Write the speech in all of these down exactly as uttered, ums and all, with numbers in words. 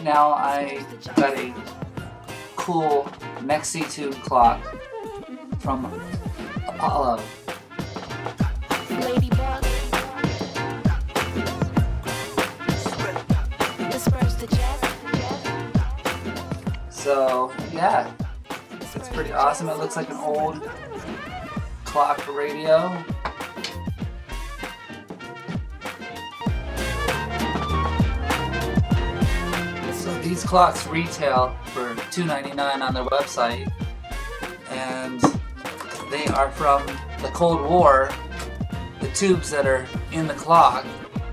right now I got a cool Nixie tube clock from Apollo. So yeah, it's pretty awesome. It looks like an old clock radio. So these clocks retail for two ninety-nine on their website, and they are from the Cold War. The tubes that are in the clock,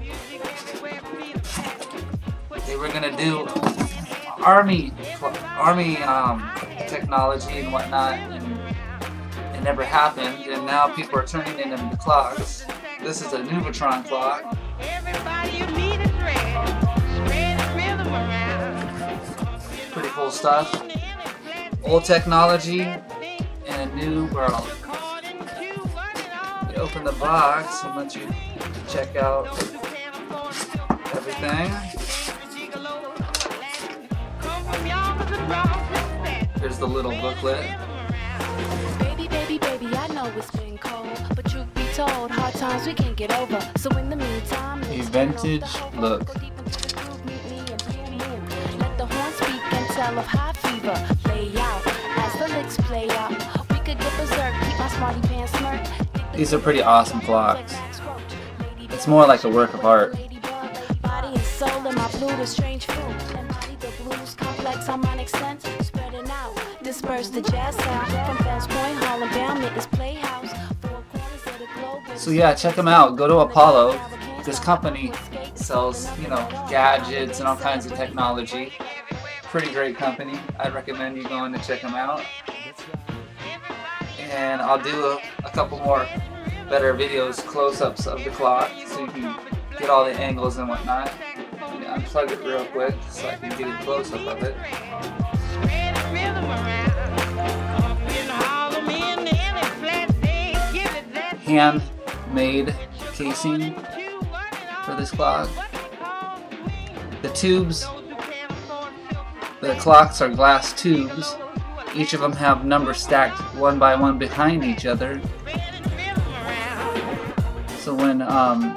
they were gonna do army army um, technology and whatnot, and it never happened, and now people are turning it into clocks. This is a Nuvatron clock. Pretty cool stuff. Old technology in a new world. You open the box and let you check out everything. Here's the little booklet. Baby, baby, baby, I know it's been cold, but truth be told, hard times we can't get over. So in the meantime, a vintage look. Let the horn speak and tell of high fever. Play out as the licks play out. We could get berserk, keep my smarty pants smirk. These are pretty awesome clocks. It's more like a work of art. Body and soul in my blue, the strange fruit. Complex harmonic sense, spreading out, disperse the jazz sound from Bell's Point, Harlem bound, Midlands Playhouse, four corners of the globe. So yeah, check them out. Go to Apollo. This company sells, you know, gadgets and all kinds of technology. Pretty great company. I'd recommend you going to check them out. And I'll do a, a couple more better videos, close-ups of the clock, so you can get all the angles and whatnot. Unplug it real quick so I can get a close-up of it. Handmade casing for this clock. The tubes, the clocks are glass tubes. Each of them have numbers stacked one by one behind each other. So when um,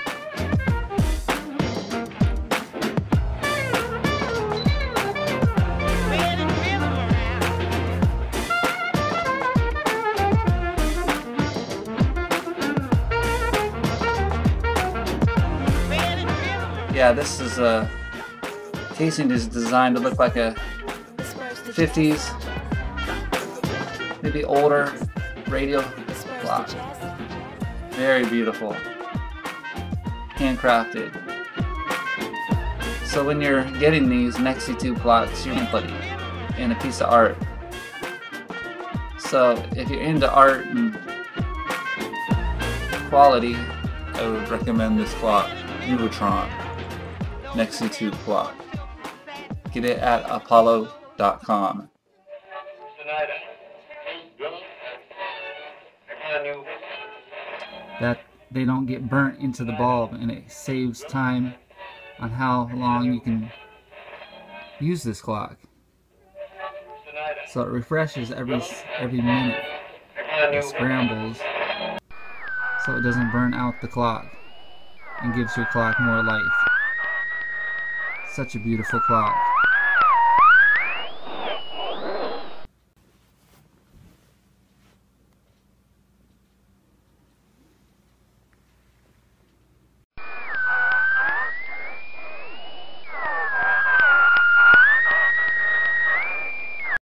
yeah, this is a casing is designed to look like a fifties, maybe older radio clock. Very beautiful, handcrafted. So when you're getting these Nixie tube clocks, you're putting in a piece of art. So if you're into art and quality, I would recommend this clock, Nuvatron Nixie tube clock. Get it at Apollo dot com. That they don't get burnt into the bulb, and it saves time on how long you can use this clock. So it refreshes every every minute. It scrambles so it doesn't burn out the clock and gives your clock more life. Such a beautiful clock.